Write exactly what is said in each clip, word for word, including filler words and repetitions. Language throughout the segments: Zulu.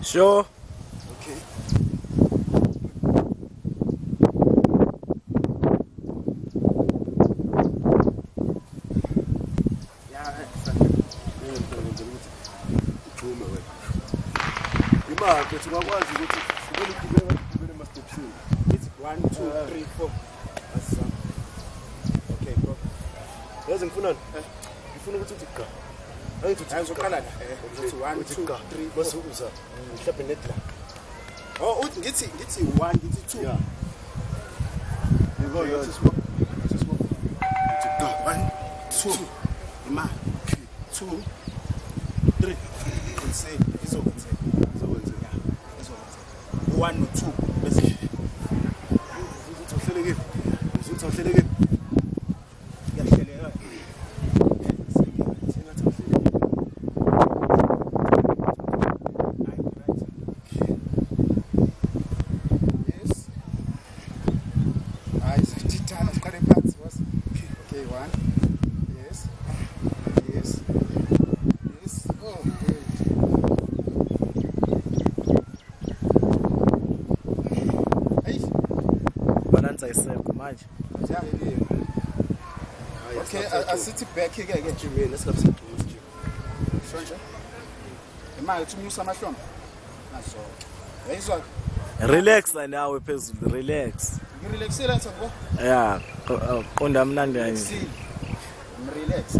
Sure. Okay. Imali ukuthi ungakwazi ukuthi ubone ukugibela ukugibela emastepsini. It's one, two, three, four. Asa. Okay, bro. Yazi ngifunani? Ngifuna ukuthi uthi ga. Angithi uthi Ayizoqala la. Uthi one, two, three, four. Bese uza. Mhlawumbe netla. Oh, uthi ngithi ngithi one, ngithi two. Yeah. Yebo Okay, yebo. uthi smoke. Uthi smoke. Uthi go. One, two. Imali. Two, three. Say izokwenza. Izokwenza. Izokwenza. One no two. Bese uthi uhleleke. Uthi uhleleke. yahleleka. Yes. Hayi sithithana siqale phansi boss. Okay, one. Yes. Yes. Yes. Oh, great. Hey. Balansa isekho manje. Yeah. Hayi. Okay, asithi back ke ke. Jimmy, let's have some Jimmy. Shonje. Imali uthi umusa amahlombe. Naso. Yayizwa Relax nawe phezulu, relax. ngirelaxela nje ngo. Yeah, qonda mnandi kanje. See. I'm relaxed.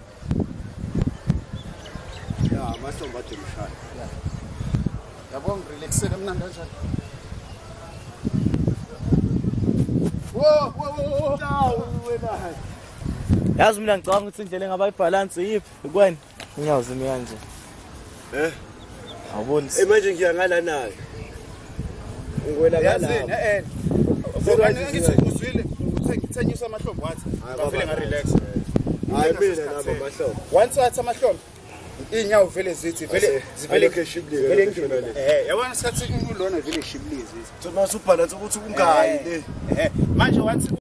Yeah, amahlombe ade mshaya. Yabo ngirelaxela mina kanjani? Wo wo wo. Hawu wena. Yazi mina ngicabanga ukuthi indlela engaba ibalance yiphi ukweni inyawo zimi kanje. Eh? Awuboni? Eh manje ngiyangala naye. Ngwela Yazi ngala. eh. Kodwa ngithi uzwile uthengisa amahlombe wathi. Ngavele nga relax. Hayi mina nabo amahlombe. Once athi amahlombe inyawo vele zithi vele zivele ke shibli. eh yabona sathi ulona vele shiblizi. Thomas ubhalance ukuthi ungayi le. Eh manje once